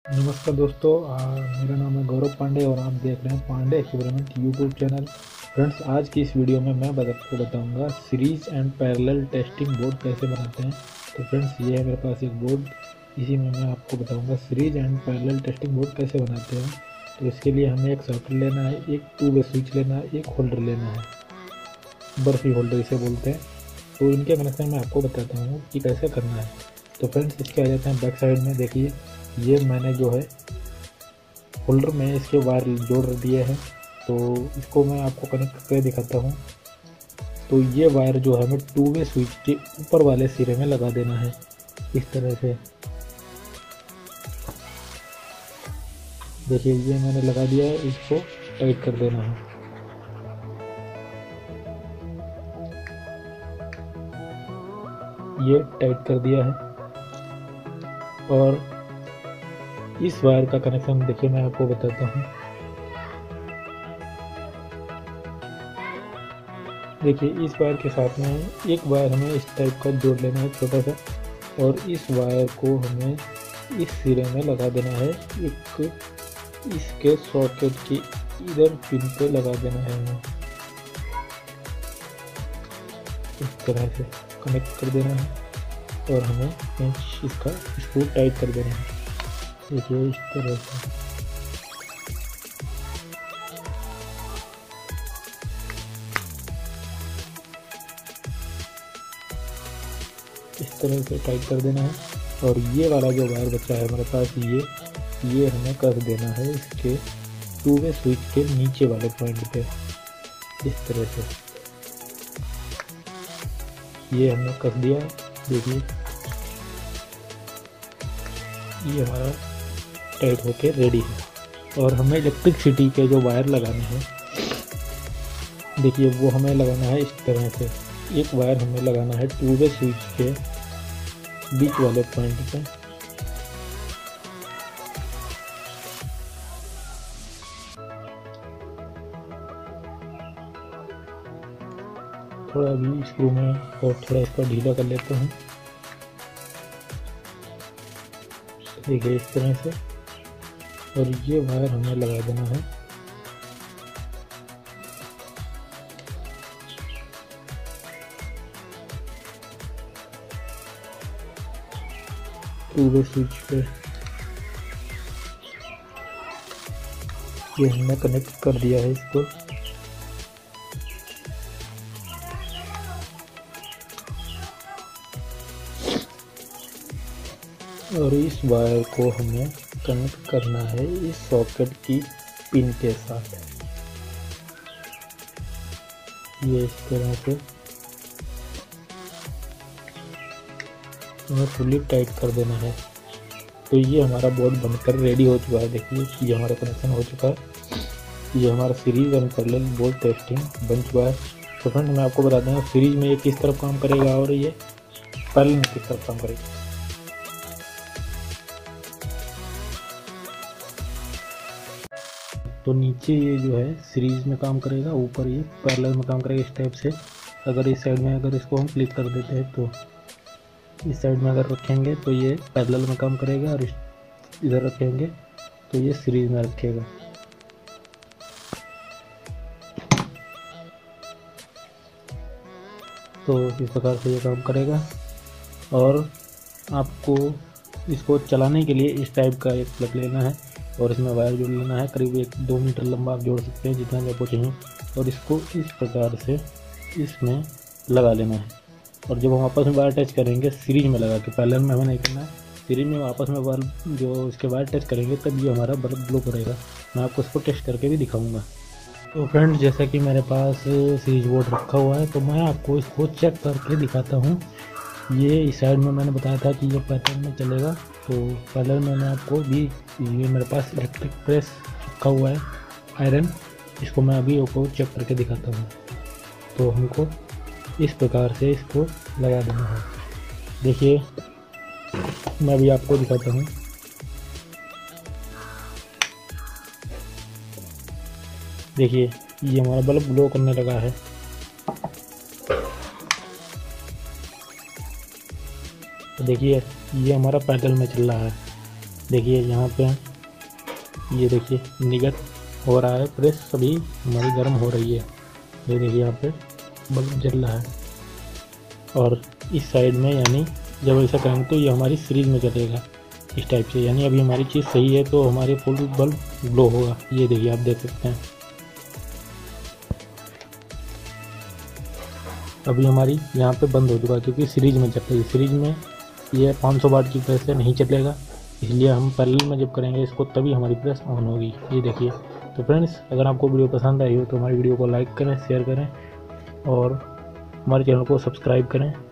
नमस्कार दोस्तों, मेरा नाम है गौरव पांडे और आप देख रहे हैं Pandey experiment YouTube channel. Friends, आज की इस वीडियो में मैं आपको बताऊंगा series and parallel testing board कैसे बनाते हैं। तो फ्रेंड्स, ये है मेरे पास एक बोर्ड, इसी में मैं आपको बताऊंगा series and parallel testing board कैसे बनाते हैं। तो इसके लिए हमें एक सॉकेट लेना है, एक 2 वे स्विच लेना है, एक होल्डर लेना है, बर्फी होल्डर इसे बोलते हैं। तो इनके कनेक्शन मैं आपको बताता हूँ कि कैसे करना है। तो फ्रेंड्स, इसके आ जाते हैं बैक साइड में। देखिए, ये मैंने जो है होल्डर में इसके वायर जोड़ दिए हैं। तो इसको मैं आपको कनेक्ट करके दिखाता हूँ। तो ये वायर जो है हमें 2 वे स्विच के ऊपर वाले सिरे में लगा देना है, इस तरह से। देखिए, ये मैंने लगा दिया है, इसको टाइट कर देना है। ये टाइट कर दिया है। और इस वायर का कनेक्शन देखिए, मैं आपको बताता हूँ। देखिए, इस वायर के साथ में एक वायर हमें इस टाइप का जोड़ लेना है, छोटा सा। और इस वायर को हमें इस सिरे में लगा देना है, एक इसके सॉकेट की इधर पिन पे लगा देना है हमें, इस तरह से कनेक्ट कर देना है। और हमें इसको टाइट कर देना है। देखिए, इस तरह से। इस तरह से टाइट कर देना है। और ये वाला जो वायर बचा है हमारे पास, ये हमें कर देना है इसके 2 वे स्विच के नीचे वाले पॉइंट पे, इस तरह से। ये हमने कर दिया है। देखिए, ये हमारा टाइट होके रेडी है। और हमें इलेक्ट्रिसिटी के जो वायर लगाने हैं, देखिए, वो हमें लगाना है इस तरह से। एक वायर हमें लगाना है 2 वे स्विच के बीच वाले पॉइंट पे। थोड़ा भी स्क्रू में और थोड़ा इसका ढीला कर लेते हैं। देखिए, इस तरह से। और ये वायर हमें लगा देना है टू वे स्विच पे। ये हमने कनेक्ट कर दिया है इसको। और इस वायर को हमें कनेक्ट करना है इस सॉकेट की पिन के साथ। ये इस तरह से हमें फुली टाइट कर देना है। तो ये हमारा बोर्ड बनकर रेडी हो चुका है। देखिए, ये हमारा कनेक्शन हो चुका है। ये हमारा series and parallel board testing बन चुका है। तो फ्रेंड, मैं आपको बता दूंगा सीरीज में ये किस तरफ काम करेगा और ये पैरेलल में किस तरफ काम करेगा। तो नीचे ये जो है सीरीज में काम करेगा, ऊपर ये पैरेलल में काम करेगा, इस टाइप से। अगर इस साइड में अगर इसको हम क्लिक कर देते हैं, तो इस साइड में अगर रखेंगे तो ये पैरेलल में काम करेगा, और इधर रखेंगे तो ये सीरीज में रखेगा। तो इस प्रकार से ये काम करेगा। और आपको इसको चलाने के लिए इस टाइप का एक प्लग लेना है और इसमें वायर जोड़ लेना है। करीब 1-2 मीटर लंबा आप जोड़ सकते हैं, जितना भी आपको चाहिए। और इसको इस प्रकार से इसमें लगा लेना है। और जब हम आपस में वायर टच करेंगे, सीरीज में लगा के, पैरेलल में हमें नहीं करना है, सीरीज में आपस में वायर जो इसके वायर टच करेंगे तब ये हमारा बल्ब ग्लो करेगा। मैं आपको इसको टेस्ट करके भी दिखाऊंगा। तो फ्रेंड, जैसा कि मेरे पास सीरीज बोर्ड रखा हुआ है, तो मैं आपको इसको चेक करके दिखाता हूँ। ये इस साइड में मैंने बताया था कि ये पैरेलल में चलेगा, तो पैरेलल में मैं आपको भी, ये मेरे पास इलेक्ट्रिक प्रेस रखा हुआ है, आयरन, इसको मैं अभी आपको चेक करके दिखाता हूँ। तो हमको इस प्रकार से इसको लगा देना है। देखिए, मैं अभी आपको दिखाता हूँ। देखिए, ये हमारा बल्ब ग्लो करने लगा है। तो देखिए, ये हमारा पैरेलल में चल रहा है। देखिए यहाँ पे ये देखिए निगत हो रहा है प्रेस, सभी हमारी गर्म हो रही है। ये देखिए यहाँ पे बल्ब जल रहा है। और इस साइड में यानी जब ऐसा करेंगे तो ये हमारी सीरीज में चलेगा इस टाइप से, यानी अभी हमारी चीज़ सही है तो हमारे फुल बल्ब ग्लो होगा। ये देखिए आप देख सकते हैं अभी हमारी यहाँ पे बंद हो चुका है क्योंकि सीरीज में चल रही है। सीरीज में ये 500 वाट की प्रेस से नहीं चलेगा, इसलिए हम पैरेलल में जब करेंगे इसको तभी हमारी प्रेस ऑन होगी। ये देखिए। तो फ्रेंड्स, अगर आपको वीडियो पसंद आई हो तो हमारी वीडियो को लाइक करें, शेयर करें और हमारे चैनल को सब्सक्राइब करें।